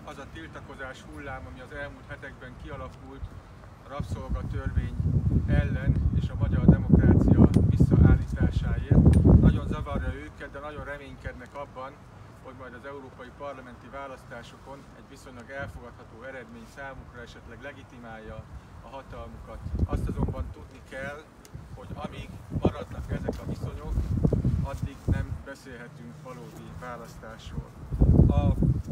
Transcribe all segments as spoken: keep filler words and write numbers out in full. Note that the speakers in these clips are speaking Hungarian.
az a tiltakozás hullám, ami az elmúlt hetekben kialakult a rabszolgatörvény ellen és a magyar demokrácia visszaállításáért. Nagyon zavarja őket, de nagyon reménykednek abban, hogy majd az európai parlamenti választásokon egy viszonylag elfogadható eredmény számukra esetleg legitimálja a hatalmukat. Azt azonban tudni kell, hogy amíg maradnak ezek a viszonyok, addig nem beszélhetünk valódi választásról. A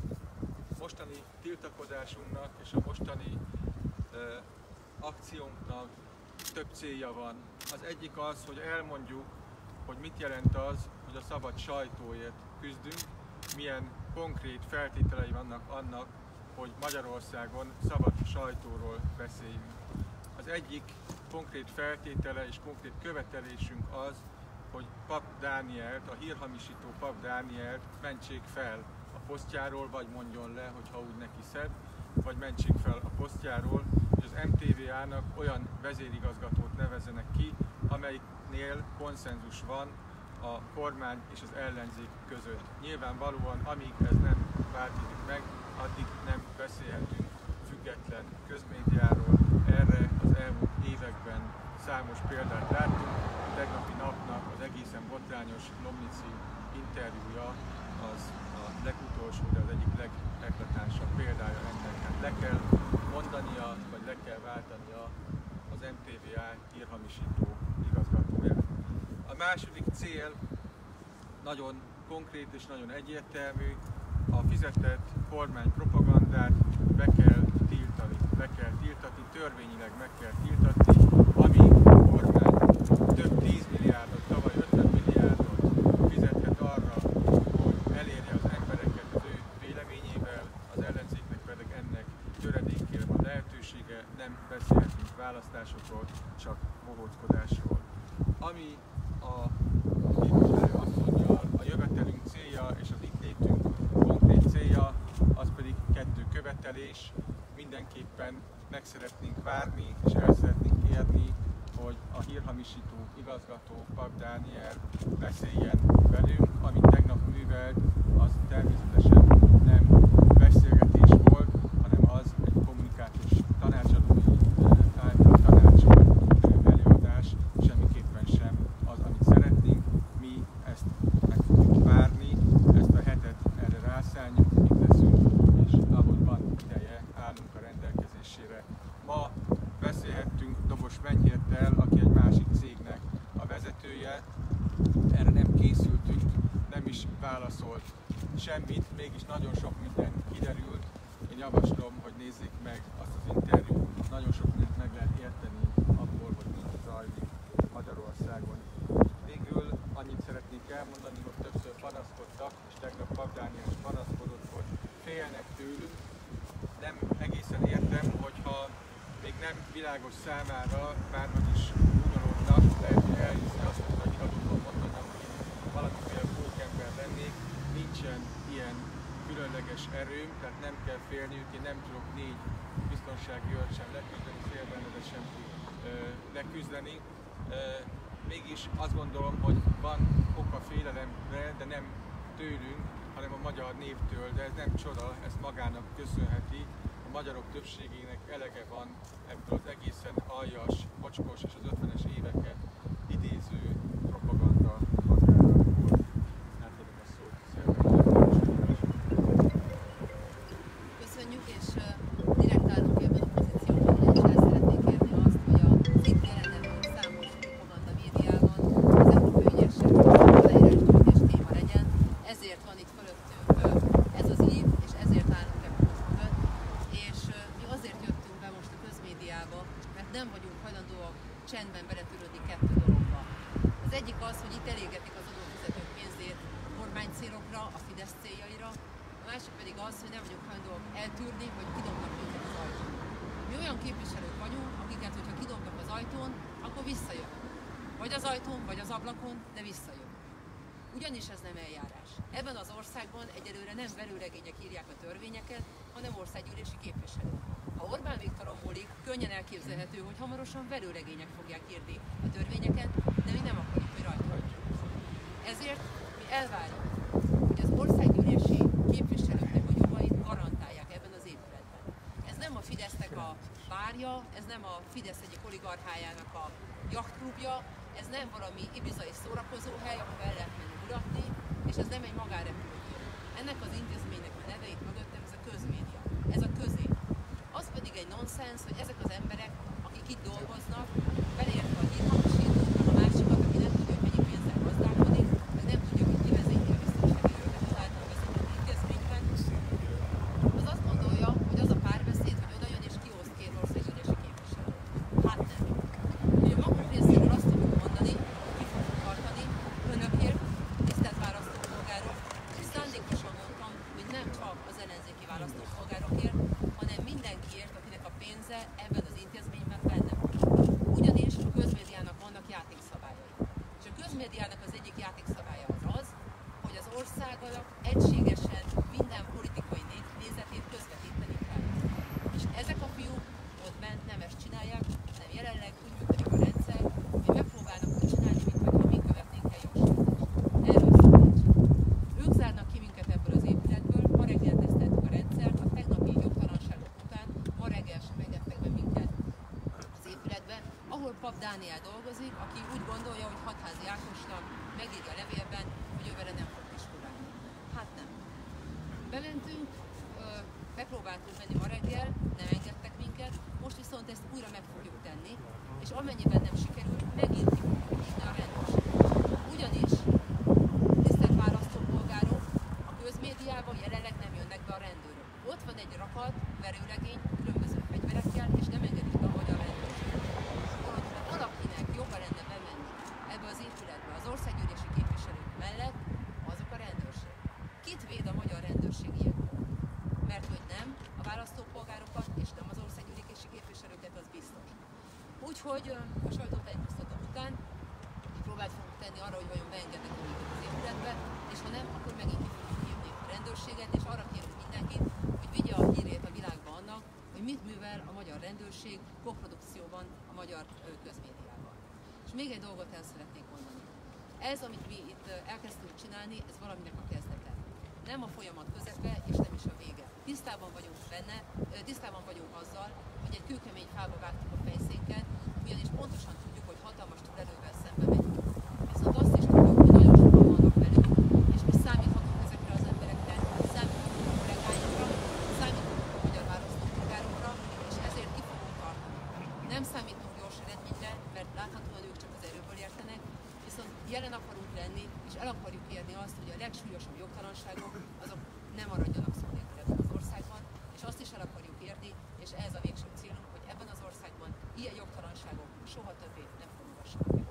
mostani tiltakozásunknak és a mostani uh, akciónknak több célja van. Az egyik az, hogy elmondjuk, hogy mit jelent az, hogy a szabad sajtóért küzdünk, milyen konkrét feltételei vannak annak, hogy Magyarországon szabad sajtóról beszéljünk. Az egyik konkrét feltétele és konkrét követelésünk az, hogy Pap Dánielt, a hírhamisító Pap Dánielt mentsék fel a posztjáról, vagy mondjon le, hogyha úgy neki szebb, vagy mentsék fel a posztjáról, és az em té vé á-nak olyan vezérigazgatót nevezzenek ki, amelyiknél konszenzus van a kormány és az ellenzék között. Nyilvánvalóan, amíg ez nem változik meg, addig nem beszélhetünk független közmédiáról. Erre az elmúlt években számos példát láttunk. A tegnapi napnak az egészen botrányos Lomnici interjúja az a legutolsó, de az egyik legeklatánsabb példája ennek. Hát le kell mondania, vagy le kell váltania az em té vé á hírhamisító igazgatóját. A második cél nagyon konkrét és nagyon egyértelmű, a fizetett kormánypropagandát be kell tiltani, be kell tiltani, törvényileg meg kell tiltani, amíg a kormány több tízmilliárdot, tavaly ötven milliárdot fizethet arra, hogy elérje az embereket az ő véleményével, az ellenzéknek pedig ennek töredékére van lehetősége, nem beszélhetünk választásokról, csak bohóckodásról. Ami a képviselő asszonnyal a jövetelünk célja és az itt létünk konkrét célja, az pedig kettő követelés. Mindenképpen meg szeretnénk várni és el szeretnénk érni, hogy a hírhamisító igazgató Pap Dániel beszéljen velünk. Amit tegnap művelt, az természetesen nem beszélgetés volt, hanem az egy kommunikációs tanácsadói által tanácsolt előadás, semmiképpen sem az, amit szeretnénk. Mi ezt meg tudjuk várni, ezt a hetet erre rászálljuk, mit teszünk, és ahogy van ideje, állunk a rendelkezésére. Ma beszélhettünk Dobos Menyhérttel, aki egy másik cégnek a vezetője. Erre nem készültünk, nem is válaszolt semmit, mégis nagyon sok minden kiderült. Én javaslom, hogy nézzék meg azt az interjút. Nagyon sok mindent meg lehet érteni abból, hogy mi zajlik Magyarországon. Végül annyit szeretnék elmondani, hogy többször panaszkodtak, és tegnap Pap Dániel is panaszkodott, hogy félnek tőlünk. Nem egészen értem, hogyha még nem világos számára, bárhogy is ugyanolnak, lehet, hogy elhiszi azt, hogy nagy iradóban mondanak, hogy valamiféle pókember lennék. Nincsen ilyen különleges erőm, tehát nem kell félniük, én nem tudok négy biztonsági őrt sem leküzdeni, félbennedet sem tud leküzdeni. Mégis azt gondolom, hogy van oka félelemre, de nem tőlünk, hanem a magyar néptől, de ez nem csoda, ezt magának köszönheti. A magyarok többségének elege van ebből az egészen aljas, mocskos és az ötvenes éveket idéző propaganda határából. Átadom a szót. Köszönjük, és direkt állunk ebben a pozícióban, és el szeretnék érni azt, hogy a itt jelenlevő számos propaganda médiában az Európai Ügyészség aláírásgyűjtés téma legyen, ezért van itt fölöttünk ez az év, és ezért állunk ebben most mögött, és mi azért jöttünk be most a közmédiába, mert nem vagyunk hajlandóak csendben beletörődni kettő dologba. Az egyik az, hogy itt elégetik az adófizetők pénzét kormány célokra, a Fidesz céljaira, a másik pedig az, hogy nem vagyunk hajlandóak eltűrni, hogy kidobnak minket az ajtón. Mi olyan képviselők vagyunk, akiket, hogyha kidobnak az ajtón, akkor visszajövünk. Vagy az ajtón, vagy az ablakon, de visszajövünk. Ugyanis ez nem eljárás. Ebben az országban egyelőre nem verőlegények írják a törvényeket, hanem országgyűlési képviselők. Ha Orbán Viktoron múlik, könnyen elképzelhető, hogy hamarosan verőlegények fogják írni a törvényeket, de mi nem akarjuk, hogy rajta hagyjuk. Ezért mi elvárjuk, hogy az országgyűlési képviselőknek a jogait garantálják ebben bárja, ez nem a Fidesz egyik oligarchájának a jachtklubja, ez nem valami ibizai szórakozóhely, ahol el lehet menni mulatni, és ez nem egy magánrepülőtér. Ennek az intézménynek a neve itt mögöttem, ez a közmédia, ez a közé. Az pedig egy nonsens, hogy ezek az emberek, akik itt dolgoznak, beleértve a hírhamisítót, meg a másikat, aki nem tudja, hogy mennyi pénzzel gazdálkodik, meg nem tudja, hogy ki vezeti a biztonsági őröket az által vezetett intézményben, az azt gondolja, hogy az a párbeszéd, hogy oda jön és kioszt két országgyűlési képviselőt. Hát nem. Ugye magunk részéről azt tudjuk mondani, ki fogunk tartani önökért, tisztelt választópolgárok, és szándékosan mondtam, hogy nem csak az ellenzéki választópolgárokért, hanem mindenkiért, akinek a pénze ebben az intézményben benne van. Ugyanis a közmédiának vannak játékszabályai. És a közmédiának az egyik játékszabálya az az, hogy az országnak egységesen minden politikai nézetét közvetíteni kell. És ezek a fiúk ott bent nem ezt csinálják, hanem jelenleg úgy működik a rendszer, hogy megpróbálnak úgy csinálni, mintha mi követnénk el jogsértést. Erről szó nincs. Ők zárnak ki minket ebből az épületből, ma reggel teszteltük a rendszert, a tegnapi jogtalanságok után ma reggel sem engedtek be minket az épületbe, ahol Pap Dániel dolgozik, aki úgy gondolja, hogy Hatházi Ákosnak megírja a levélben, hogy ő vele nem fog kiskurálni. Hát nem. Bementünk, megpróbáltunk menni ma reggel, nem engedtek minket, most viszont ezt újra meg fogjuk tenni, és amennyiben nem sikerül, megint ki fogjuk hívni a rendőrséget. Ugyanis, tisztelt választópolgárok, a közmédiában jelenleg nem jönnek be a rendőrök. Ott van egy rakat, verőlegény, különböző fegyverekkel, és nem engedik be a magyar rendőrséget. Holott valakinek jobban lenne bemenni ebbe az épületbe az országgyűlési képviselők mellett, azok a rendőrség. Kit véd a magyar rendőrség ilyenkor? Mert hogy nem a választópolgárokat és nem az országgyűlési képviselőket, az biztos. Úgyhogy a sajtótájékoztató után próbált fogunk tenni arra, hogy vajon beengednek minket az épületbe, és ha nem, akkor megint ki fogjuk hívni a rendőrséget, és arra kérünk mindenkit, hogy vigye a hírét a világba annak, hogy mit művel a magyar rendőrség koprodukcióban a magyar közmédiával. És még egy dolgot el szeretnék mondani. Ez, amit mi itt elkezdtünk csinálni, ez valaminek a kezdete. Nem a folyamat közepe, és nem is a vége. Tisztában vagyunk benne, tisztában vagyunk azzal, hogy egy kőkemény fába vágtuk a fejszénket, ugyanis pontosan tudjuk, hogy hatalmas túlerővel szembe megyünk. Viszont azt is tudjuk, hogy nagyon sokan vannak velünk, és mi számíthatunk ezekre az emberekre, számíthatunk a kollégáinkra, számíthatunk a magyar választópolgárokra, és ezért ki fogunk tartani. Nem számítunk gyors eredményre, mert láthatóan ők csak az erőből értenek, viszont jelen akarunk lenni, és el akarjuk érni azt, hogy a legsúlyosabb jogtalanságok azok nem maradjanak szó nélkül ebben az országban, és azt is el akarjuk érni, és ez a végső célunk, hogy ebben az országban ilyen jogtalanságok soha többé nem fordulhassanak elő.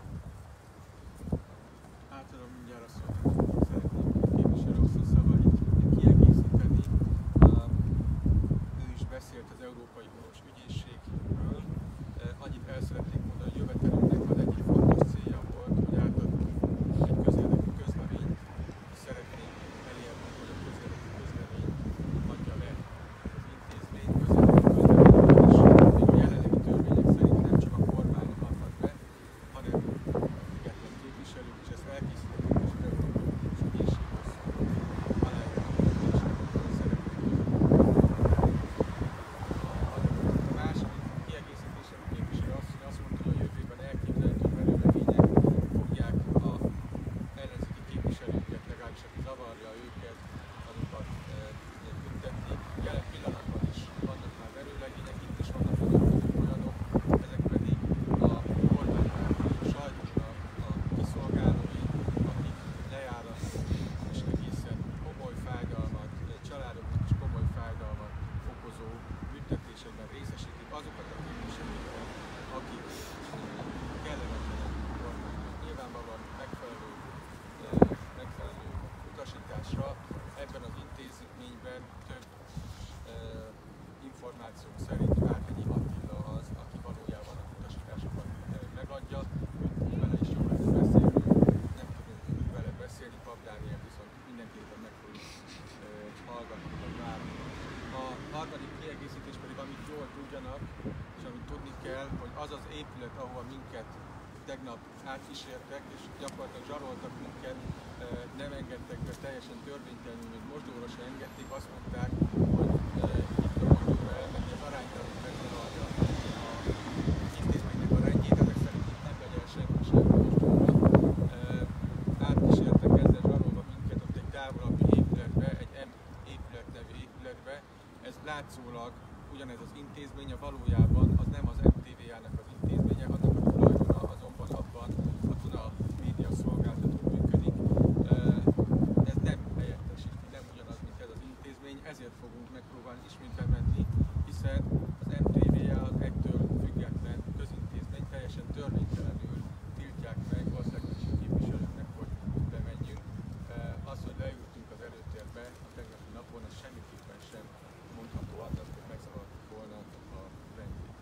Átadom mindjárt a szót, szeretném képviselő asszony szavait kiegészíteni. Ő is beszélt az Európai Uniós Ügyészségről. Annyit el szeretnék mondani, hogy jövetelünknek az egyik fontos célja volt, hogy átadunk egy közérdekű közleményt. Szeretnénk elérni, hogy a közérdekű közlemény adja le az intézmény közérdekű közleményt, és még a jelenlegi törvények szerint nem csak a kormány adhat be, hanem független képviselők, és ezt elkészítettük, és az Európai Uniós Ügyészséghez aláírtuk, és szeretnénk. A második kiegészítésem a képviselő asszony azt mondta, hogy a jövőben elképzelhető verőlegények fogják a ellenzéki képviselőket, legalábbis aki zavarja őket, azokat büntetni. Jelen pillanatban is vannak már verőlegények, itt is vannak olyanok, ezek pedig a kormánypárti sajtónak a kiszolgálói, akik lejárató és egészen komoly fájdalmat, családoknak is komoly fájdalmat okozó büntetésekben részesítik azokat a képviselőket, akik kellemetlenek a kormánynak. Nyilvánvalóan megfelelő, megfelelő utasításra ebben az intézményben több információ szerint Várkonyi Attila az, aki valójában az utasításokat megadja. Őt vele is jól lehet beszélni, nem tudunk vele beszélni, Pap Dániel viszont mindenképpen meg fogjuk hallgatni, vagy várni. A harmadik kiegészítés pedig, amit jól tudjanak, és amit tudni kell, hogy az az épület, ahol minket tegnap átkísértek, és gyakorlatilag zsaroltak minket, nem engedtek be teljesen törvénytelenül, még mosdóra se engedték, azt mondták, hogy itt a mosdóra elmenni az aránytalanul megzavarja látszólag ugyanez az intézmény, a valójában az nem az em té vé á-nak az intézménye, annak a tulajdona azonban abban a Duna média szolgáltató működik. Ez nem helyettesíti, nem ugyanaz, mint ez az intézmény, ezért fogunk megpróbálni ismét bemenni, hiszen az em té vé á az egytől független közintézmény, teljesen törvénytelenül tiltják meg országgyűlési képviselőknek, hogy bemenjünk. Az, hogy leültünk az előtérbe a tegnapi napon, az semmiképpen sem mondható annak, hogy megzavartuk volna a rendjét.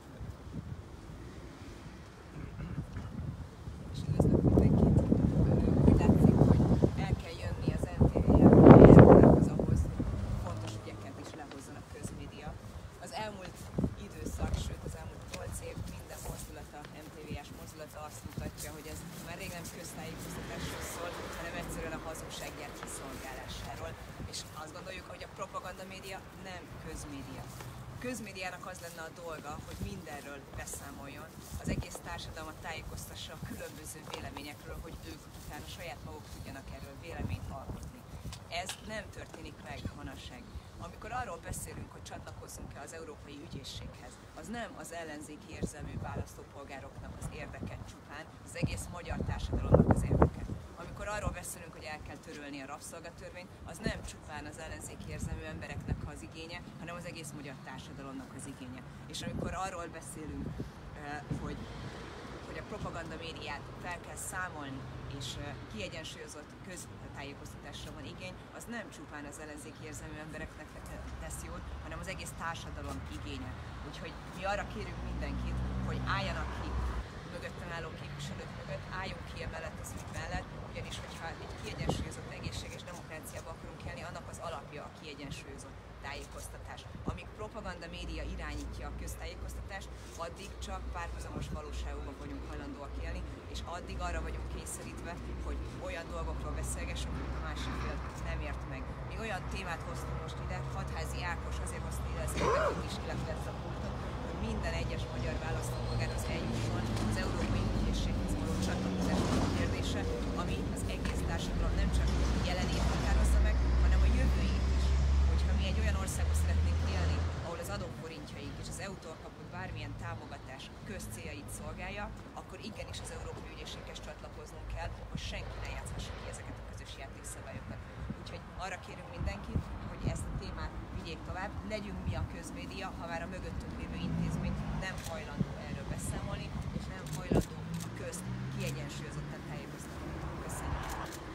És üdvözlök mindenkit. Úgy látszik, hogy el kell jönni az em té vé-hez ahhoz, hogy fontos ügyeket is lehozzon a közmédia. Az elmúlt időszak, sőt az elmúlt nyolc év minden mozdulata, em té vé-s mozdulata azt mutatja, hogy ez már rég nem köztájékoztatásról szól, hanem egyszerűen a hazugsággyár kiszolgálásáról. És azt gondoljuk, hogy a propaganda média nem közmédia. A közmédiának az lenne a dolga, hogy mindenről beszámoljon, az egész társadalmat tájékoztassa a különböző véleményekről, hogy ők utána saját maguk tudjanak erről véleményt alkotni. Ez nem történik meg manapság. Amikor arról beszélünk, hogy csatlakozzunk-e az Európai Ügyészséghez, az nem az ellenzéki érzelmű választópolgároknak az érdeke csupán, az egész magyar társadalomnak az érdeke. Amikor arról beszélünk, hogy el kell törölni a rabszolgatörvényt, az nem csupán az ellenzéki érzelmű embereknek az igénye, hanem az egész magyar társadalomnak az igénye. És amikor arról beszélünk, hogy, hogy a propaganda médiát fel kell számolni, és kiegyensúlyozott köztájékoztatásra van igény, az nem csupán az ellenzéki érzelmű embereknek tesz jót, hanem az egész társadalom igénye. Úgyhogy mi arra kérünk mindenkit, hogy álljanak ki mögöttem álló képviselők mögött, álljunk ki emellett az ügy mellett, ugyanis hogyha egy kiegyensúlyozott egészséges demokráciába akarunk élni, annak az alapja a kiegyensúlyozott tájékoztatás. Amíg propaganda média irányítja a köztájékoztatást, addig csak párhuzamos valóságokban vagyunk hajlandóak élni, és addig arra vagyunk kényszerítve, hogy olyan dolgokról beszélgessünk, amit a másik fél nem ért meg. Mi olyan témát hoztunk most ide, Hatházi Ákos azért hozta ide ezt a is, illetve ezt a pultot, hogy minden egyes magyar választópolgárhoz eljusson az Európai Ügyészséghez való csatlakozás kérdése, ami az egész társadalom nem csak jelenét határozza meg, hanem a jövőjét is. Hogyha mi egy olyan országban szeretnénk élni, ahol az adóforintjaink és az é u-tól kapott bármilyen támogatás közcéljait szolgálja, akkor igenis az Európai Ügyészséghez csatlakoznunk kell, hogy senki ne játszhassa ki ezeket a közös játékszabályokat. Úgyhogy arra kérünk mindenkit, hogy ezt a témát vigyék tovább, legyünk mi a közmédia, ha már a mögöttünk lévő intézmény nem hajlandó erről beszámolni, és nem hajlandó a közt kiegyensúlyozottan tájékoztatni. Köszönjük!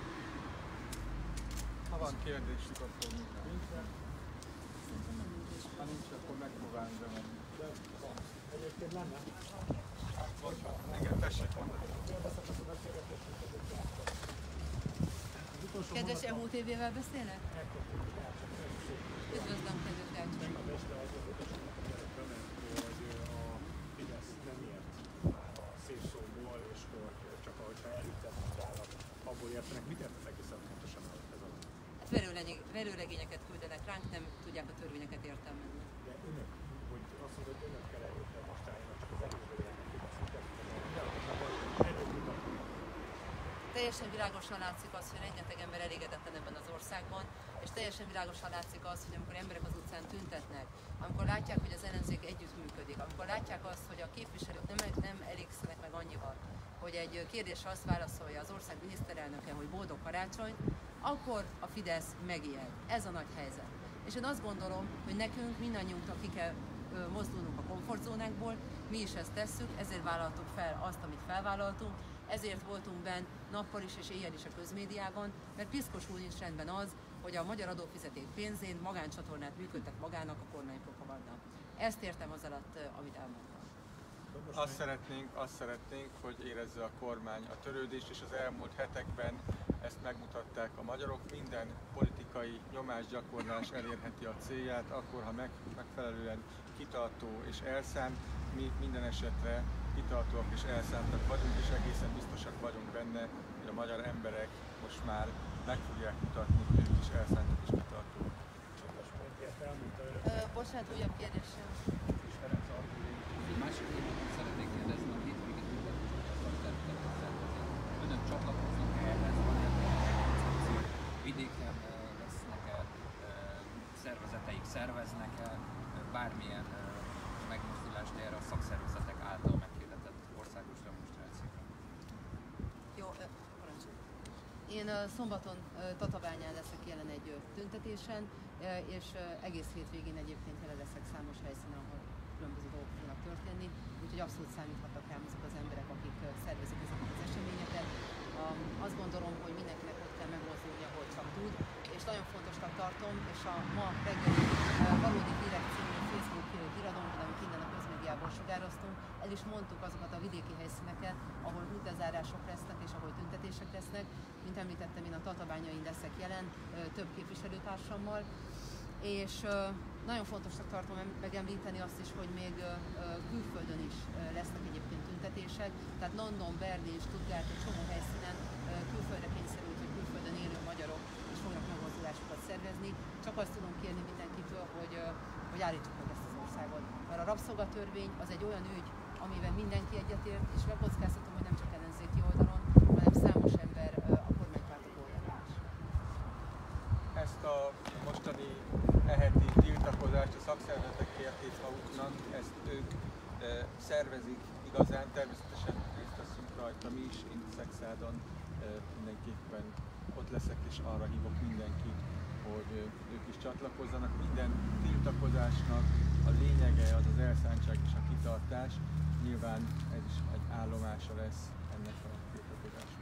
Ha van kérdésük, akkor minden. Ha nincs, akkor megpróbálunk bemenni. Egyébként lenne? Igen, tessék mondani. Kedves em u té vé-vel beszélek? Üdvözlöm, kedves Gácson! Abból értenek, mit értenek egészen pontosan ez alatt? Hát verőlegény, verőlegényeket küldenek ránk, nem tudják a törvényeket értelmezni. De önök, hogy azt mondod, hogy önök kell előtte most álljanak, csak az egész Teljesen világosan látszik az, hogy rengeteg ember elégedetlen ebben az országban, és teljesen világosan látszik az, hogy amikor emberek az utcán tüntetnek, amikor látják, hogy az ellenzék együttműködik, amikor látják azt, hogy a képviselők nem, nem elégszenek meg annyival, hogy egy kérdésre azt válaszolja az ország miniszterelnöke, hogy boldog karácsony, akkor a Fidesz megijed. Ez a nagy helyzet. És én azt gondolom, hogy nekünk mindannyiunknak ki kell mozdulnunk a komfortzónákból, mi is ezt tesszük, ezért vállaltuk fel azt, amit felvállaltunk, ezért voltunk benn nappal is és éjjel is a közmédiában, mert piszkosul nincs rendben az, hogy a magyar adófizeték pénzén magáncsatornát működtet magának a kormánypropaganda. Ezt értem az alatt, amit elmondtam. Azt szeretnénk, azt szeretnénk, hogy érezze a kormány a törődést, és az elmúlt hetekben ezt megmutatták a magyarok. Minden politikai nyomásgyakorlás elérheti a célját, akkor, ha meg, megfelelően kitartó és elszánt. Mi minden esetre kitartóak és elszántak vagyunk, és egészen biztosak vagyunk benne, hogy a magyar emberek most már meg fogják mutatni, hogy ők is elszántak és kitartók. Bocsánat, újabb kérdésem. Egy másik dolgot szeretnék kérdezni, a hétvégi területet. Önök csatlakoznak ehhez, van ebben koncepció, vidéken lesznek-e szervezetek, tünteteik szerveznek-e bármilyen megmozdulást erre a szakszervezetek által meghirdetett országos demonstrációra? Jó, parancsolj. Én szombaton Tatabányán leszek jelen egy tüntetésen, és egész hétvégén egyébként jelen leszek számos helyszínen, ahol különböző dolgok fognak történni, úgyhogy abszolút számíthatnak rám azok az emberek, akik szervezik ezeket az eseményeket. Azt gondolom, hogy mindenkinek ott kell megmozdulni, ahol csak tud, és nagyon fontosnak tartom, és a ma reggeli Valódi Hírek című Facebook híradónkban, amit innen a közmédiából sugároztunk, el is mondtuk azokat a vidéki helyszíneket, ahol útlezárások lesznek és ahol tüntetések lesznek. Mint említettem, én a Tatabányain leszek jelen több képviselőtársammal, és nagyon fontosnak tartom megemlíteni azt is, hogy még külföldön is lesznek egyébként tüntetések, tehát London, Berlin, Stuttgart, egy csomó helyszínen külföldre kényszerült, hogy külföldön élő magyarok is fognak megmozdulásokat szervezni. Csak azt tudom kérni mindenkitől, hogy, hogy állítsuk meg ezt az országot. Mert a rabszolgatörvény az egy olyan ügy, amiben mindenki egyetért, és megkockáztatom, hogy nem csak ellenzéki oldalon, hanem számos ember a kormánypártok oldalán is. Ezt a mostani eheti tiltakozást a szakszervezetek kérték maguknak, ezt ők e, szervezik igazán, természetesen részt veszünk rajta mi is, én Szexádon e, mindenképpen ott leszek, és arra hívok mindenkit, hogy e, ők is csatlakozzanak. Minden tiltakozásnak a lényege az az elszántság és a kitartás, nyilván ez is egy állomása lesz ennek a tiltakozásnak.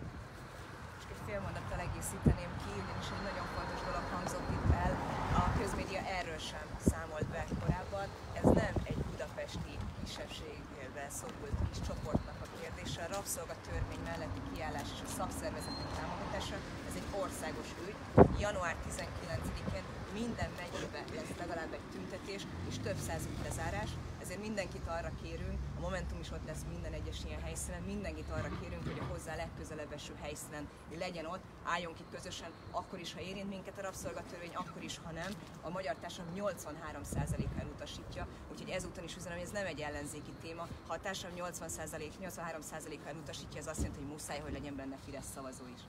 Fél mondattal egészíteném ki, ugyanis egy nagyon fontos dolog hangzott itt el, a közmédia erről sem számolt be korábban. Ez nem egy budapesti kisebbségben szorult kis csoportnak a kérdése. A rabszolgatörvény melletti kiállás és a szakszervezetek támogatása, ez egy országos ügy. január tizenkilencedikén minden megyében lesz legalább egy tüntetés és több száz útlezárás, ezért mindenkit arra kérünk, a Momentum is ott lesz minden egyes ilyen helyszínen, mindenkit arra kérünk, hogy a hozzá legközelebb eső helyszínen legyen ott, álljon ki közösen, akkor is, ha érint minket a rabszolgatörvény, akkor is, ha nem. A magyar társadalom nyolcvanhárom százaléka elutasítja, úgyhogy ezúton is üzenem, hogy ez nem egy ellenzéki téma. Ha a társadalom nyolcvan százalék, nyolcvanhárom százaléka elutasítja, ez azt jelenti, hogy muszáj, hogy legyen benne Fidesz szavazó is.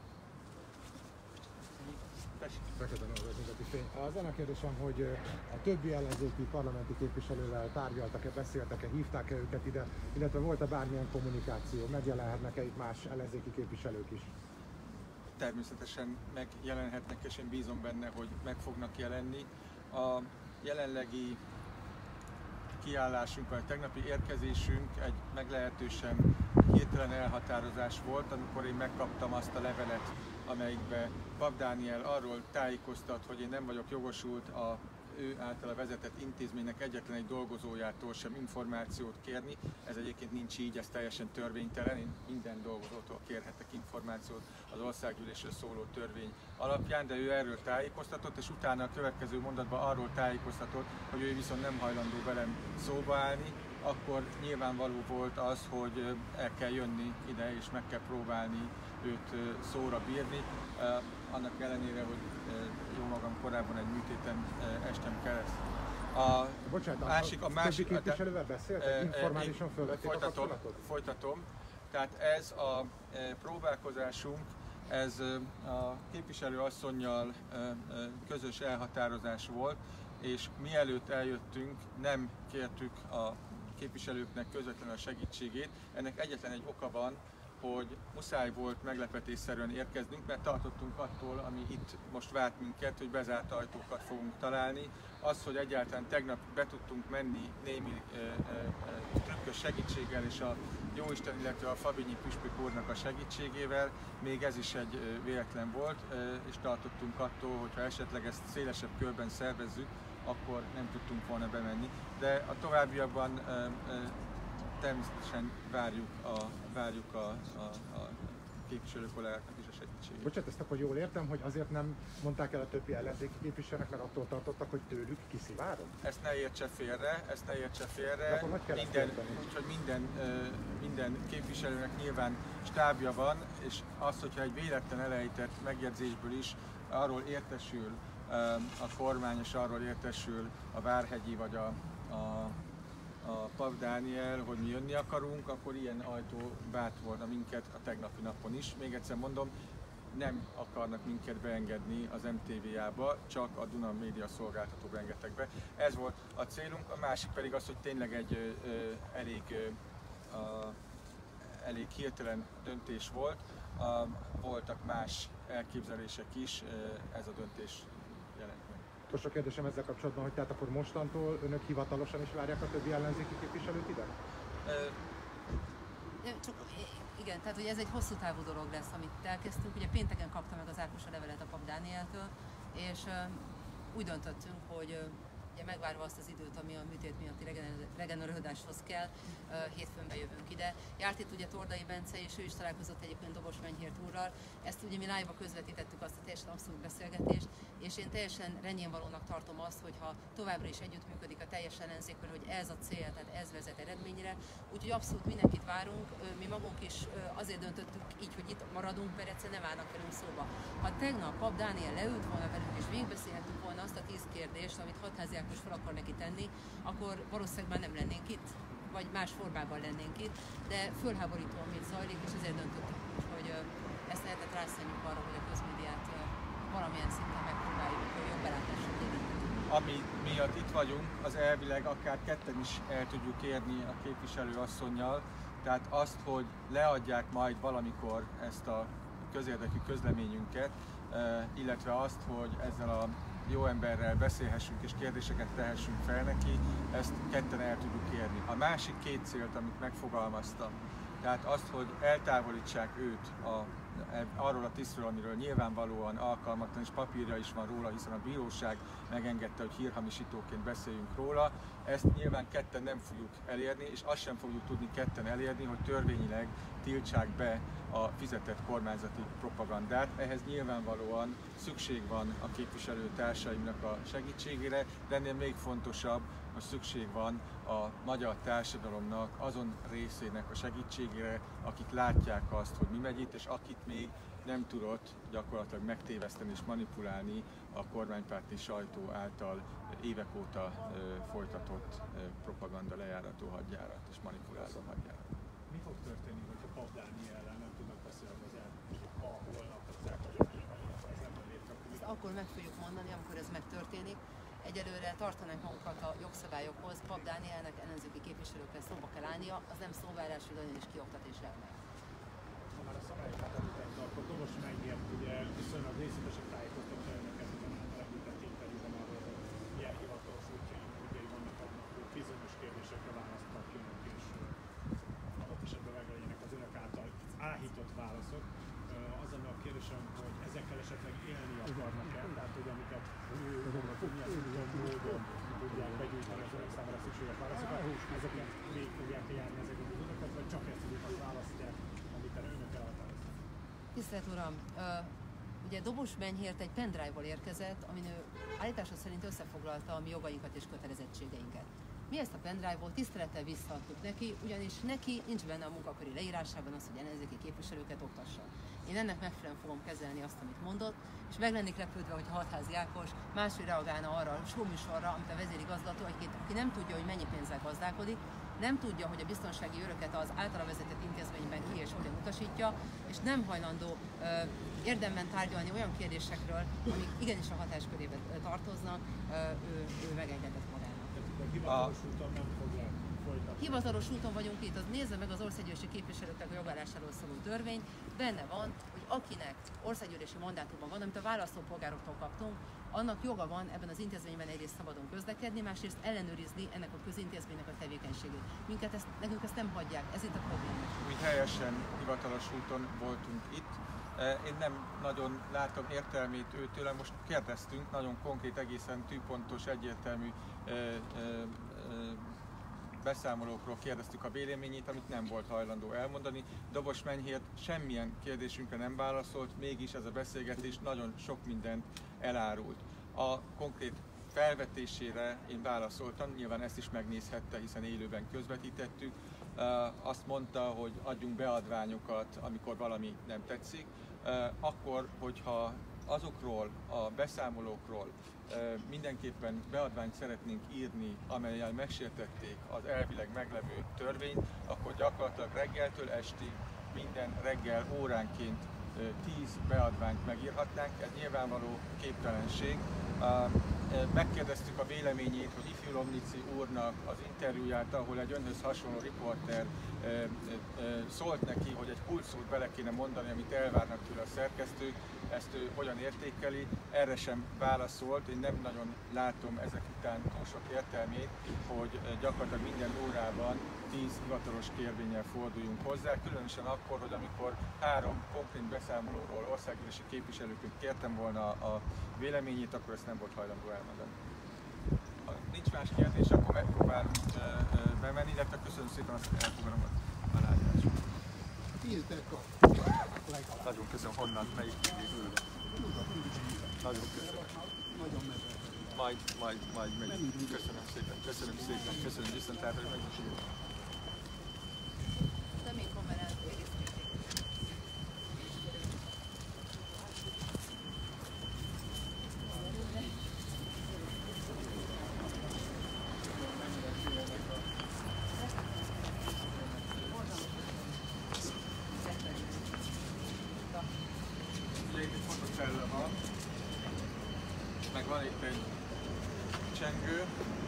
Az a kérdésem, hogy a többi ellenzéki parlamenti képviselővel tárgyaltak-e, beszéltek-e, hívták-e őket ide, illetve volt-e bármilyen kommunikáció, megjelenhetnek-e itt más ellenzéki képviselők is? Természetesen megjelenhetnek, és én bízom benne, hogy meg fognak jelenni. A jelenlegi kiállásunk, vagy a tegnapi érkezésünk egy meglehetősen hirtelen elhatározás volt, amikor én megkaptam azt a levelet, amelyikben Pap Dániel arról tájékoztat, hogy én nem vagyok jogosult a ő általa vezetett intézménynek egyetlen egy dolgozójától sem információt kérni. Ez egyébként nincs így, ez teljesen törvénytelen. Én minden dolgozótól kérhetek információt az országgyűlésről szóló törvény alapján, de ő erről tájékoztatott, és utána a következő mondatban arról tájékoztatott, hogy ő viszont nem hajlandó velem szóba állni. Akkor nyilvánvaló volt az, hogy el kell jönni ide, és meg kell próbálni őt szóra bírni. Annak ellenére, hogy jó magam korábban egy műtéten estem keresztül. A Bocsánat, másik, a másik képviselővel beszéltek, informálisan fölvették a kapcsolatot? Folytatom. Tehát ez a próbálkozásunk, ez a képviselő asszonnyal közös elhatározás volt, és mielőtt eljöttünk, nem kértük a képviselőknek közvetlenül a segítségét. Ennek egyetlen egy oka van, hogy muszáj volt meglepetésszerűen érkeznünk, mert tartottunk attól, ami itt most várt minket, hogy bezárt ajtókat fogunk találni. Az, hogy egyáltalán tegnap be tudtunk menni némi e, e, trükkös segítséggel és a Jóisten, illetve a Fabinyi püspök úrnak a segítségével, még ez is egy véletlen volt, e, és tartottunk attól, hogyha esetleg ezt szélesebb körben szervezzük, akkor nem tudtunk volna bemenni. De a továbbiakban e, e, természetesen várjuk a, várjuk a, a, a képviselő kollégáknak is a segítségét. Bocsánat, ezt akkor jól értem, hogy azért nem mondták el a többi ellenzéki képviselőnek, mert attól tartottak, hogy tőlük kiszivárog? Ezt ne értse félre, ezt ne értse félre. Minden, úgyhogy minden, minden képviselőnek nyilván stábja van, és az, hogyha egy véletlen elejtett megjegyzésből is arról értesül a kormány, és arról értesül a Várhegyi vagy a, a a Pap Dániel, hogy mi jönni akarunk, akkor ilyen ajtó várt volna minket a tegnapi napon is. Még egyszer mondom, nem akarnak minket beengedni az em té vé-jába, csak a Duna média szolgáltatóba engedtek be. Ez volt a célunk, a másik pedig az, hogy tényleg egy ö, ö, elég, ö, a, elég hirtelen döntés volt. A, voltak más elképzelések is, ez a döntés jelent meg. Utolsó kérdésem ezzel kapcsolatban, hogy tehát akkor mostantól önök hivatalosan is várják a többi ellenzéki képviselőt ide? De csak, igen, tehát ugye ez egy hosszú távú dolog lesz, amit elkezdtünk. Ugye pénteken kapta meg az Ákos a levelet a Pap Dánieltől, és uh, úgy döntöttünk, hogy uh, ugye megvárva azt az időt, ami a műtét miatti regenerálódáshoz kell, uh, hétfőn bejövünk ide. Járt itt ugye Tordai Bence, és ő is találkozott egyébként Dobos Menyhért úrral. Ezt ugye mi live-ba közvetítettük, azt a teljesen abszolút beszélgetést, és én teljesen rendjénvalónak tartom azt, hogyha továbbra is együttműködik a teljes ellenzékkel, hogy ez a cél, tehát ez vezet eredményre. Úgyhogy abszolút mindenkit várunk. Mi magunk is azért döntöttük így, hogy itt maradunk, mert egyszerűen nem állnak velünk szóba. Ha tegnap Pap Dániel leült volna velünk, és végigbeszélhettünk volna azt a tíz kérdést, amit Hatházi Ákos fel akar neki tenni, akkor valószínűleg már nem lennénk itt, vagy más formában lennénk itt, de fölháborító, amit zajlik, és ezért döntöttük, hogy ezt lehetett rászánjuk arra, hogy a közmédiát valamilyen szinten megpróbáljuk, hogy jobb belátásra érni. Ami miatt itt vagyunk, az elvileg akár ketten is el tudjuk érni a képviselőasszonnyal, tehát azt, hogy leadják majd valamikor ezt a közérdekű közleményünket, illetve azt, hogy ezzel a jó emberrel beszélhessünk és kérdéseket tehessünk fel neki, ezt ketten el tudjuk érni. A másik két célt, amit megfogalmaztam, tehát azt, hogy eltávolítsák őt a, arról a tisztről, amiről nyilvánvalóan alkalmatlan, és papírja is van róla, hiszen a bíróság megengedte, hogy hírhamisítóként beszéljünk róla. Ezt nyilván ketten nem fogjuk elérni, és azt sem fogjuk tudni ketten elérni, hogy törvényileg tiltsák be a fizetett kormányzati propagandát. Ehhez nyilvánvalóan szükség van a képviselőtársaimnak a segítségére, de ennél még fontosabb, hogy szükség van a magyar társadalomnak azon részének a segítségére, akik látják azt, hogy mi megy itt, és akit még nem tudott gyakorlatilag megtéveszteni és manipulálni a kormánypárti sajtó által évek óta folytatott propaganda lejárató hadjárat és manipuláló hadjárat. Mi fog történni, hogyha Pap Dániellel nem tudnak beszélni az elnökség, ha holnap az Ezt akkor meg fogjuk mondani, amikor ez megtörténik. Egyelőre tartanánk magukat a jogszabályokhoz, Pap Dánielnek ellenzéki képviselőkkel szóba kell állnia, az nem szóvárás, hogy nagyon is kioktatás lenne. Ha már a szabályokat említette, akkor Dobos Menyhért ugye viszonylag részletesen tájékoztatta önöket ezen által említett interjúban arról, hogy milyen hivatalos útjai vannak annak, hogy bizonyos kérdésekre választnak ki önök, és adott esetben meglegyenek az önök által áhított válaszok. Az lenne a kérdésem, hogy ezekkel esetleg élni akarnak-e, tehát hogy amiket milyen módon tudják begyűjteni az önök számára szükséges válaszokat, ezeket végig fogják járni ezeket az önöket, vagy csak ezt az választják, amit önök elhatároztak? Tisztelt Uram! Ugye Dobos Menyhért egy pendrive-val érkezett, amin ő állítása szerint összefoglalta a mi jogainkat és kötelezettségeinket. Mi ezt a pendrive-ot tisztelettel visszaadtuk neki, ugyanis neki nincs benne a munkaköri leírásában az, hogy ellenzéki képviselőket oktassa. Én ennek megfelelően fogom kezelni azt, amit mondott, és meg lennék lepődve, hogy Hatházi Ákos máshogy reagálna arra a showműsorra, amit a vezérigazgató, aki nem tudja, hogy mennyi pénzzel gazdálkodik, nem tudja, hogy a biztonsági öröket az általa vezetett intézményben ki és hogyan utasítja, és nem hajlandó ö, érdemben tárgyalni olyan kérdésekről, amik igenis a hatáskörébe tartoznak, ö, ő, ő megengedett magának. Hivatalos úton nem fogják folytatni. Hivatalos úton vagyunk itt, az nézze meg az országgyűlési képviselőknek a jogállásáról szóló törvény. Benne van, hogy akinek országgyűlési mandátuma van, amit a választópolgároktól kaptunk, annak joga van ebben az intézményben egyrészt szabadon közlekedni, másrészt ellenőrizni ennek a közintézménynek a tevékenységét. Minket ezt, nekünk ezt nem hagyják, ez itt a probléma. Mi helyesen hivatalos úton voltunk itt. Én nem nagyon látom értelmét őtőle, most kérdeztünk, nagyon konkrét, egészen tűpontos, egyértelmű ö, ö, ö, beszámolókról kérdeztük a véleményét, amit nem volt hajlandó elmondani. Dobos Menyhért semmilyen kérdésünkre nem válaszolt, mégis ez a beszélgetés nagyon sok mindent elárult. A konkrét felvetésére én válaszoltam, nyilván ezt is megnézhette, hiszen élőben közvetítettük. Azt mondta, hogy adjunk beadványokat, amikor valami nem tetszik. Akkor, hogyha azokról a beszámolókról mindenképpen beadványt szeretnénk írni, amellyel megsértették az elvileg meglevő törvényt, akkor gyakorlatilag reggeltől estig minden reggel óránként tíz beadványt megírhatnánk, ez nyilvánvaló képtelenség. Megkérdeztük a véleményét, hogy ifjú Lomnici úrnak az interjúját, ahol egy önhöz hasonló riporter szólt neki, hogy egy kulcsszót bele kéne mondani, amit elvárnak tőle a szerkesztők, ezt ő hogyan értékeli, erre sem válaszolt. Én nem nagyon látom ezek után túl sok értelmét, hogy gyakorlatilag minden órában tíz hivatalos kérvénnyel forduljunk hozzá, különösen akkor, hogy amikor három konkrét beszámolóról országgyűlési képviselőként kértem volna a véleményét, akkor ezt nem volt hajlandó elmondani. Ha nincs más kérdés, akkor megpróbálunk bemenni, illetve köszönöm szépen, azt elfogadom a aláírást. Nagyon köszönöm, honnan, melyik mindig. Nagyon köszönöm. Majd, majd, majd megyünk. Köszönöm szépen, köszönöm szépen, köszönöm viszontlátásra, hogy megkísérjük. Meg van itt egy csengő.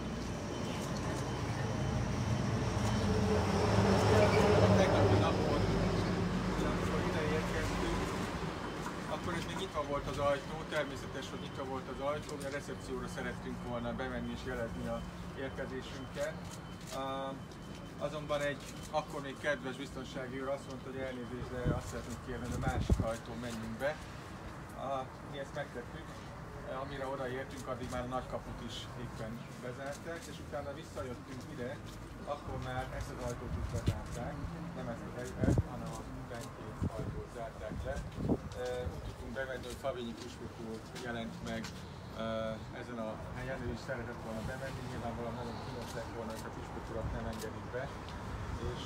A tegnapi napon, amikor ide érkeztünk, akkor ez még nyitva volt az ajtó, természetes, hogy nyitva volt az ajtó, mi a recepcióra szerettünk volna bemenni és jelezni a érkezésünket. Uh, azonban egy akkor még kedves biztonsági őr azt mondta, hogy elnézést, de azt szeretnénk kérni, hogy a másik ajtón menjünk be. Uh, mi ezt megtettük. Amire odaértünk, addig már a nagykaput is éppen bezárták, és utána visszajöttünk ide, akkor már ezt az ajtót is bezárták, nem ezt az helyet, hanem a benkét ajtót zárták le. Úgy tudtunk bevenni, hogy Favényi Püspök úr jelent meg ezen a helyen, ő is szeretett volna bemenni, nyilvánvalóan nagyon kínos lett volna, hogy a Püspök urat nem engedik be. És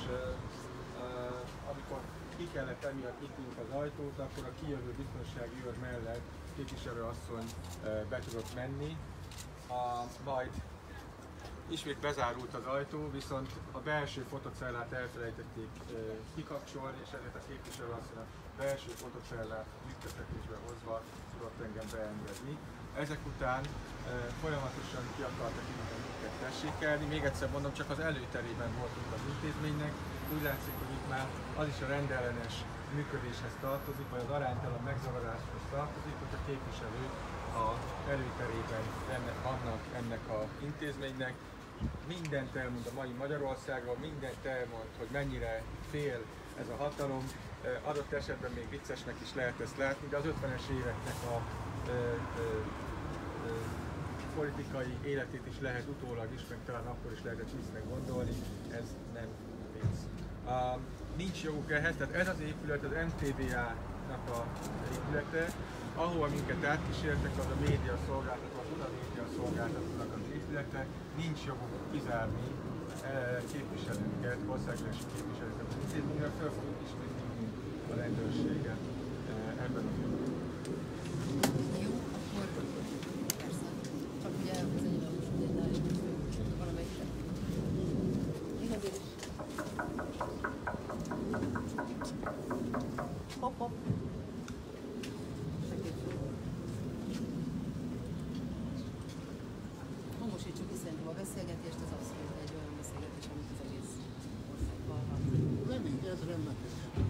amikor ki kellett emiatt nyitnunk az ajtót, akkor a kijövő biztonsági őr mellett képviselőasszony be tudott menni, a, majd ismét bezárult az ajtó, viszont a belső fotocellát elfelejtették e, kikapcsolni, és ezért a képviselőasszony a belső fotocellát működtetésbe hozva tudott engem beengedni. Ezek után e, folyamatosan ki akartak innen minket tessékelni, még egyszer mondom, csak az előterében voltunk az intézménynek, úgy látszik, hogy itt már az is a rendellenes működéshez tartozik, vagy az aránytalan megzavaráshoz tartozik, hogy a képviselők az előterében ennek, vannak ennek az intézménynek. Mindent elmond a mai Magyarországról, mindent elmond, hogy mennyire fél ez a hatalom. Adott esetben még viccesnek is lehet ezt látni, de az ötvenes éveknek a ö, ö, ö, politikai életét is lehet utólag is, meg talán akkor is lehetett viccnek gondolni, ez nem vicc. Uh, nincs joguk ehhez, tehát ez az épület az em té vé á-nak a épülete, ahova minket átkísértek, az a média szolgáltató, az Uda média szolgáltatónak az épülete, nincs joguk kizárni eh, képviselőnket, országgyűlési képviselőket az intézményről, fel fogjuk ismét hívni a rendőrséget eh, ebben a filmben. Jó, akkor persze, csak ugye ez egy valós, hogy egy valamelyik. Még azért is. Hopp, hopp. Hangosítsuk ki szerintem a beszélgetést, ez abszolút egy olyan beszélgetés, amit az egész ország hallhat. Remény, ez rendes.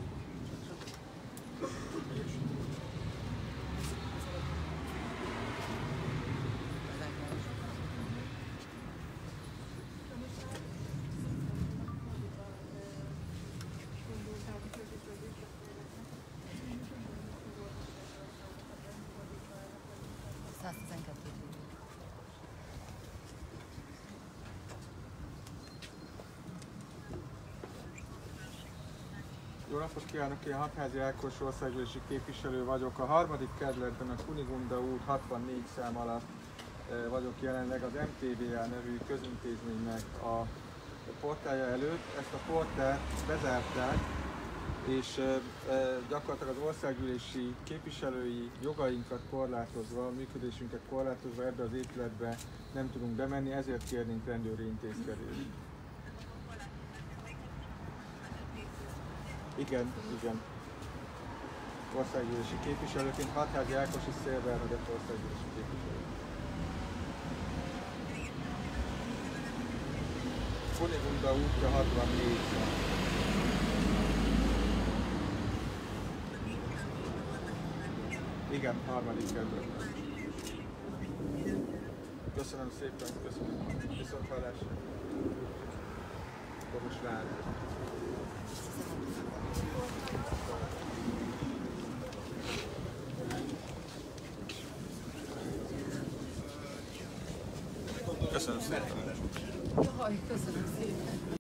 száztizenkettő. Jó napot kívánok, én Hatházi Ákos országgyűlési képviselő vagyok. A harmadik kerületben a Kunigunda út hatvannégy szám alatt vagyok jelenleg az em té vé á nevű közintézménynek a portálja előtt. Ezt a portált bezárták, és gyakorlatilag az országgyűlési képviselői jogainkat korlátozva, a működésünket korlátozva ebbe az épületbe nem tudunk bemenni, ezért kérnénk rendőri intézkedést. Igen, igen. országgyűlési képviselőként, Hatházi Ákos és Szél Bernadett országgyűlési képviselő. Kunigunda útja hatvannégy. Igen, harmadik kerület. Köszönöm szépen, köszönöm. Viszont hallásra. Akkor most rád. Köszönöm szépen. Jaj, köszönöm szépen.